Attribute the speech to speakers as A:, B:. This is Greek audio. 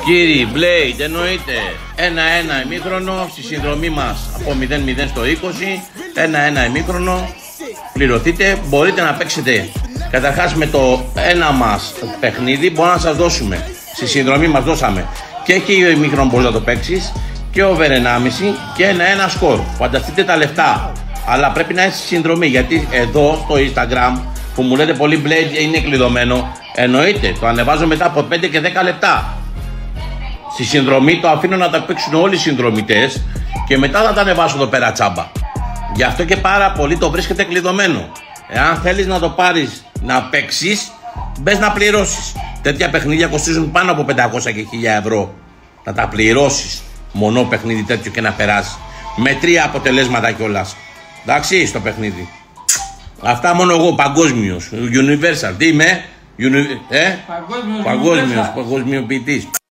A: Κύριοι, Blade, εννοείται 1-1 ημίχρονο στη συνδρομή μας από 0-0 στο 20. 1-1 ημίχρονο. Πληρωθείτε, μπορείτε να παίξετε. Καταρχάς με το ένα μας παιχνίδι μπορούμε να σας δώσουμε. Στη συνδρομή μας δώσαμε και έχει ημίχρονο μπορείς να το παίξεις και over 1,5 και 1-1 σκορ. Φανταστείτε τα λεφτά. Αλλά πρέπει να είσαι στη συνδρομή, γιατί εδώ στο Instagram που μου λέτε πολύ Blade είναι κλειδωμένο. Εννοείται, το ανεβάζω μετά από 5 και 10 λεπτά. Στη συνδρομή το αφήνω να τα παίξουν όλοι οι συνδρομητές και μετά θα τα ανεβάσω εδώ πέρα τσάμπα. Γι' αυτό και πάρα πολύ το βρίσκεται κλειδωμένο. Εάν θέλεις να το πάρεις να παίξεις, μπες να πληρώσεις. Τέτοια παιχνίδια κοστίζουν πάνω από 500 και 1000 ευρώ. Να τα πληρώσεις μονό παιχνίδι τέτοιο και να περάσεις. Με 3 αποτελέσματα κιόλας. Εντάξει, στο παιχνίδι. Αυτά μόνο εγώ, παγκόσμιος. Universal. Τι είμαι, παγκόσμιος, παγκοσμιοποιητής.